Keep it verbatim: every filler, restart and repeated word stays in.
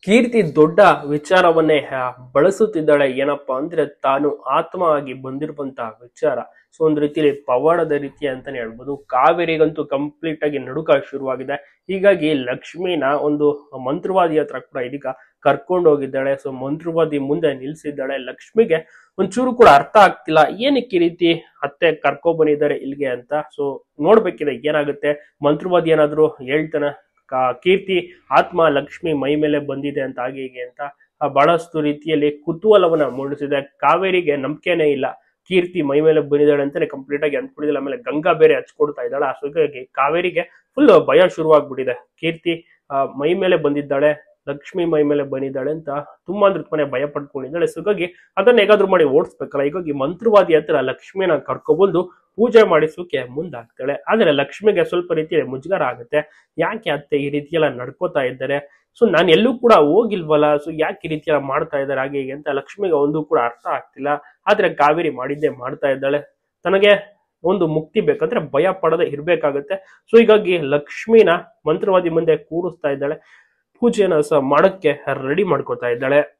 ಕೀರ್ತಿ ದೊಡ್ಡ ವಿಚಾರವನ್ನೇ ಆ, ಬಳಸುತ್ತಿದ್ದಾಳೆ. ಏನಪ್ಪಾ ಅಂದ್ರೆ ತಾನು ಆತ್ಮ ಆಗಿ ಬಂದಿರುವಂತಹ ವಿಚಾರ. ಸೊ ಒಂದ್ ರೀತಿಯಲ್ಲಿ ಪವಾಡದ ರೀತಿ ಅಂತಾನೆ ಹೇಳ್ಬೋದು. ಕಾವೇರಿಗಂತೂ ಕಂಪ್ಲೀಟ್ ಆಗಿ ನಡುಕ ಶುರುವಾಗಿದೆ. ಹೀಗಾಗಿ ಲಕ್ಷ್ಮಿನ ಒಂದು ಮಂತ್ರವಾದಿ ಹತ್ರ ಕೂಡ ಇದೀಗ ಕರ್ಕೊಂಡು ಹೋಗಿದ್ದಾಳೆ. ಸೊ ಮಂತ್ರವಾದಿ ಮುಂದೆ ನಿಲ್ಸಿದ್ದಾಳೆ. ಲಕ್ಷ್ಮಿಗೆ ಒಂಚೂರು ಕೂಡ ಅರ್ಥ ಆಗ್ತಿಲ್ಲ, ಏನಕ್ಕೆ ಈ ರೀತಿ ಅತ್ತೆ ಕರ್ಕೊ ಬಂದಿದ್ದಾರೆ ಇಲ್ಲಿಗೆ ಅಂತ. ಸೊ ನೋಡ್ಬೇಕಿದೆ ಏನಾಗುತ್ತೆ. ಮಂತ್ರವಾದಿ ಏನಾದ್ರು ಹೇಳ್ತಾನೆ ಕೀರ್ತಿ ಆತ್ಮ ಲಕ್ಷ್ಮಿ ಮೈ ಮೇಲೆ ಬಂದಿದೆ ಅಂತ ಹಾಗೆ ಹೀಗೆ ಅಂತ ಆ ಬಹಳಷ್ಟು ರೀತಿಯಲ್ಲಿ ಕುತೂಹಲವನ್ನ ಮೂಡಿಸಿದೆ. ಕಾವೇರಿಗೆ ನಂಬಿಕೆನೇ ಇಲ್ಲ, ಕೀರ್ತಿ ಮೈ ಮೇಲೆ ಬಂದಿದ್ದಾಳೆ ಅಂತಾನೆ ಕಂಪ್ಲೀಟ್ ಆಗಿ ಅನ್ಕೊಂಡಿಲ್ಲ. ಆಮೇಲೆ ಗಂಗಾ ಬೇರೆ ಹಚ್ಕೊಡ್ತಾ ಇದ್ದಾಳೆ. ಆ ಸುಖವಾಗಿ ಕಾವೇರಿಗೆ ಫುಲ್ ಭಯ ಶುರುವಾಗ್ಬಿಟ್ಟಿದೆ. ಕೀರ್ತಿ ಆ ಮೈ ಮೇಲೆ ಬಂದಿದ್ದಾಳೆ, ಲಕ್ಷ್ಮಿ ಮೈ ಮೇಲೆ ಬಂದಿದ್ದಾಳೆ ಅಂತ ತುಂಬಾ ಅಂದ್ರೆ ತುಂಬಾನೇ ಭಯ ಪಡ್ಕೊಂಡಿದ್ದಾಳೆ. ಸೊ ಹೀಗಾಗಿ ಅದನ್ನ ಹೇಗಾದ್ರೂ ಮಾಡಿ ಓಡಿಸ್ಬೇಕಲ್ಲ. ಹೀಗಾಗಿ ಮಂತ್ರವಾದಿ ಹತ್ರ ಲಕ್ಷ್ಮಿನ ಕರ್ಕೊಬಂದು ಪೂಜೆ ಮಾಡಿಸೋಕೆ ಮುಂದಾಗ್ತಾಳೆ. ಆದ್ರೆ ಲಕ್ಷ್ಮಿಗೆ ಸ್ವಲ್ಪ ರೀತಿಯಲ್ಲಿ ಮುಜುಗರ ಆಗುತ್ತೆ. ಯಾಕೆ ಅತ್ತೆ ಈ ರೀತಿ ಎಲ್ಲ ನಡ್ಕೋತಾ ಇದ್ದಾರೆ, ಸೊ ನಾನು ಎಲ್ಲೂ ಕೂಡ ಹೋಗಿಲ್ವಲ್ಲ, ಸೊ ಯಾಕೆ ಈ ರೀತಿ ಎಲ್ಲ ಮಾಡ್ತಾ ಇದ್ದಾರೆ ಹಾಗೆ ಹೀಗೆ ಅಂತ ಲಕ್ಷ್ಮಿಗೆ ಒಂದು ಕೂಡ ಅರ್ಥ ಆಗ್ತಿಲ್ಲ. ಆದ್ರೆ ಕಾವೇರಿ ಮಾಡಿದ್ದೆ ಮಾಡ್ತಾ ಇದ್ದಾಳೆ. ತನಗೆ ಒಂದು ಮುಕ್ತಿ ಬೇಕಂದ್ರೆ ಭಯ ಪಡದೆ ಇರ್ಬೇಕಾಗತ್ತೆ. ಸೊ ಹೀಗಾಗಿ ಲಕ್ಷ್ಮಿನ ಮಂತ್ರವಾದಿ ಮುಂದೆ ಕೂರಿಸ್ತಾ ಇದ್ದಾಳೆ. ಪೂಜೆನ ಸಹ ಮಾಡಕ್ಕೆ ರೆಡಿ ಮಾಡ್ಕೋತಾ ಇದ್ದಾಳೆ.